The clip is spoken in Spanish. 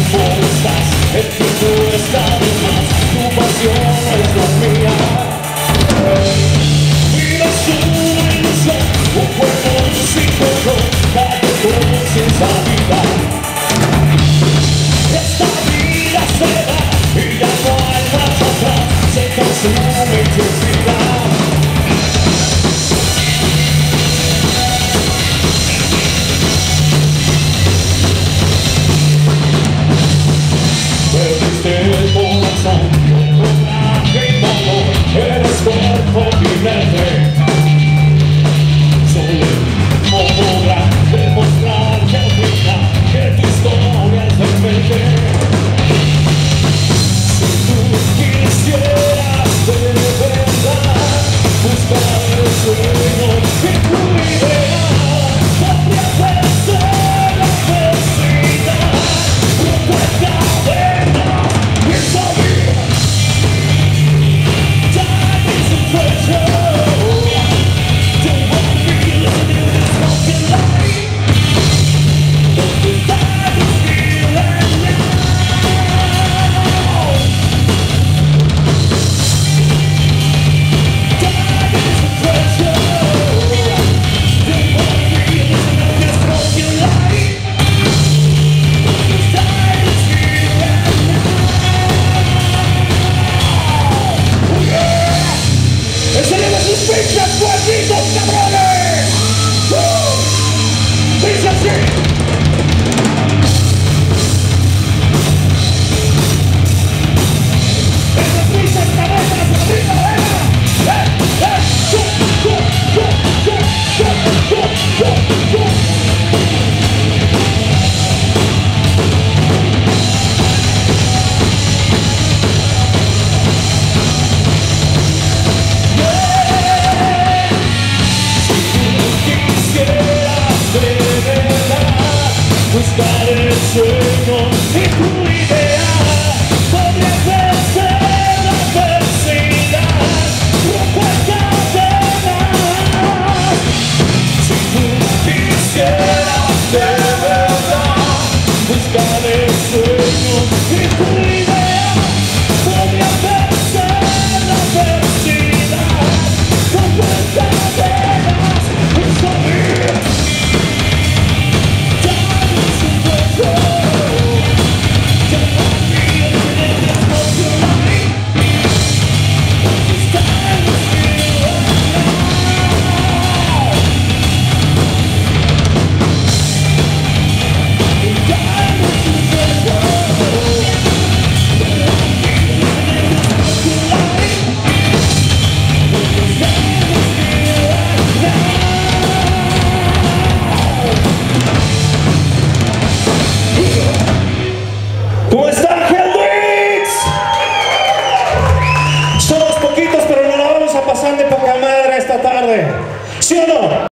tiempo estás, el tiempo está de más, tu pasión es la mía. Vida es una ilusión, un juego sin control, cada conciencialidad. Esta vida se va y ya no hay marcha atrás, se consume intensidad. Perdiste el corazón, coraje y valor, eres cuerpo y mente. Solo no podrá demostrar que al final que tu historia es de mente. Si tú quisieras de verdad buscar el sueño que tu idea podría vencer la felicidad. Rompe cadenas y salir. Time is a treasure. Don't want to be living in this broken life. The time is here and now. Time is a treasure. Don't want to be living in this broken life. The time is here and now. Oh yeah! ¡Enseñemos sus pinches cuernitos, cabrones! ¡Dice así! ¡Esas pinches cabezas, arriba, venga! ¡Go, go, go, go, go, go, go! Quisieras de verdad buscar el sueño y tu idea podría vencer la adversidad. Rompe cadenas. Si tú quisieras de verdad buscar el sueño y tu idea podría vencer la adversidad. Rompe cadenas y salir. ¿Cómo están, Hellwings? Somos poquitos, pero nos la vamos a pasar de poca madre esta tarde. ¿Sí o no?